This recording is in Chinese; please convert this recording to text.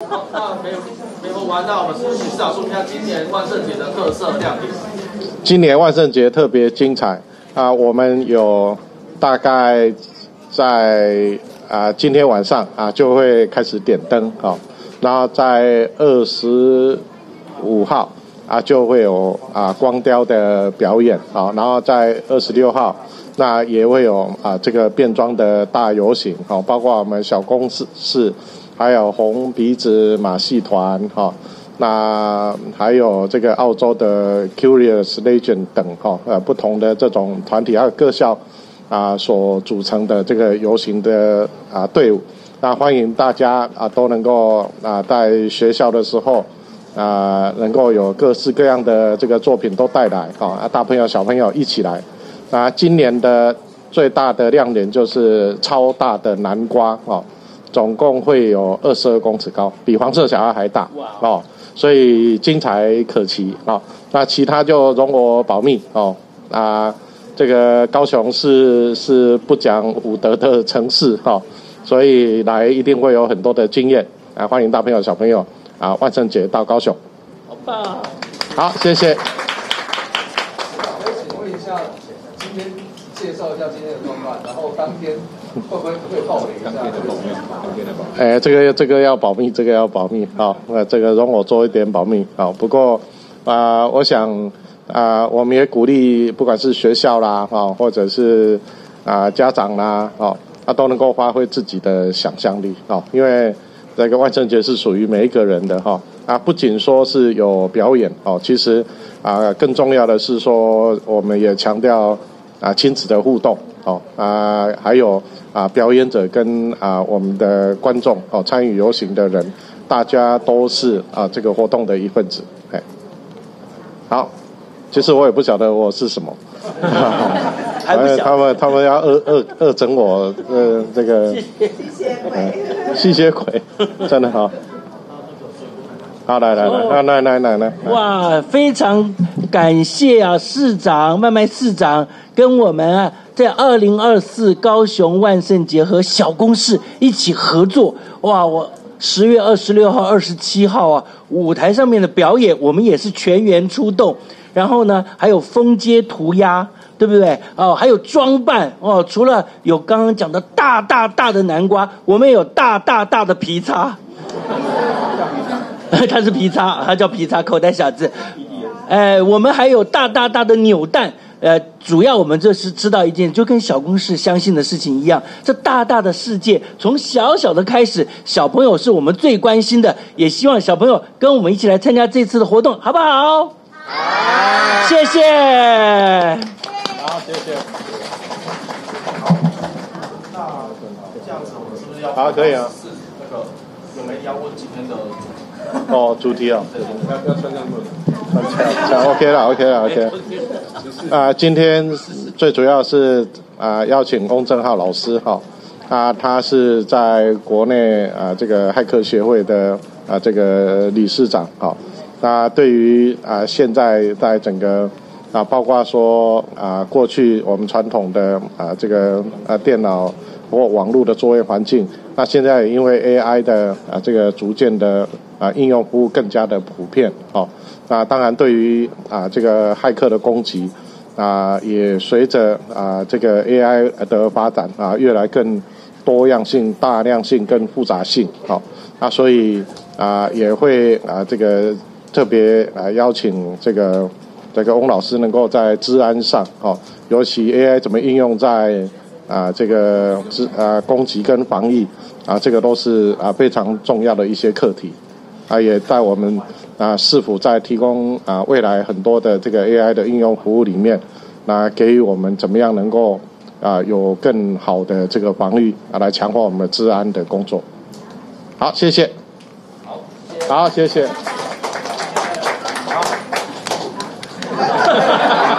好，那没有完，那我们是不是请市长说明一下今年万圣节的特色亮点？ 今年万圣节特别精彩啊！我们有大概在今天晚上就会开始点灯然后在25号就会有光雕的表演然后在26号那也会有这个变装的大游行包括我们小公司还有红鼻子马戏团那还有这个澳洲的 Curious Legion 等不同的这种团体还有各校所组成的这个游行的队伍，那欢迎大家都能够在学校的时候能够有各式各样的这个作品都带来大朋友小朋友一起来。那今年的最大的亮点就是超大的南瓜总共会有22公尺高，比黄色小孩还大所以精彩可期那其他就容我保密这个高雄是不讲武德的城市所以来一定会有很多的经验欢迎大朋友小朋友万圣节到高雄。 好棒！ 好，谢谢。 请问一下，今天介绍一下今天的状况，然后当天会不会爆雷一下？ 这个要保密，这个要保密这个容我做一点保密不过我想我们也鼓励不管是学校啦或者是家长啦都能够发挥自己的想象力因为这个万圣节是属于每一个人的不仅说是有表演其实更重要的是说我们也强调亲子的互动还有表演者跟我们的观众参与游行的人，大家都是这个活动的一份子。好，其实我也不晓得我是什么，他们要恶整我这个吸血鬼，真的好。好，来， 哇，非常感谢市长麦市长跟我们在2024高雄万圣节和小公视一起合作。哇，我10月26号、27号舞台上面的表演，我们也是全员出动。然后呢，还有封街涂鸦，对不对？还有装扮除了有刚刚讲的大的南瓜，我们也有大的皮叉。他是皮叉，他叫皮叉，口袋小子。我们还有大的扭蛋。主要我们这是知道一件就跟小公视相信的事情一样，这大的世界从小的开始，小朋友是我们最关心的，也希望小朋友跟我们一起来参加这次的活动，好不好？好，谢谢。 好，谢谢。 好，那这样子我们是不是要好可以啊？ 那个有没要问今天的主题要穿上OK 了。今天最主要是邀请翁正浩老师他是在国内这个骇客协会的这个理事长那对于现在在整个包括说过去我们传统的这个电脑或网络的作业环境，那现在因为 AI 的这个逐渐的应用服务更加的普遍那当然对于这个骇客的攻击也随着这个 AI 的发展越来更多样性、大量性跟复杂性那所以也会这个特别邀请这个翁老师能够在治安上尤其 AI 怎么应用在这个攻击跟防疫这个都是非常重要的一些课题也在我们市府在提供未来很多的这个 AI 的应用服务里面给予我们怎么样能够有更好的这个防御来强化我们的治安的工作。好，谢谢。 好，谢谢。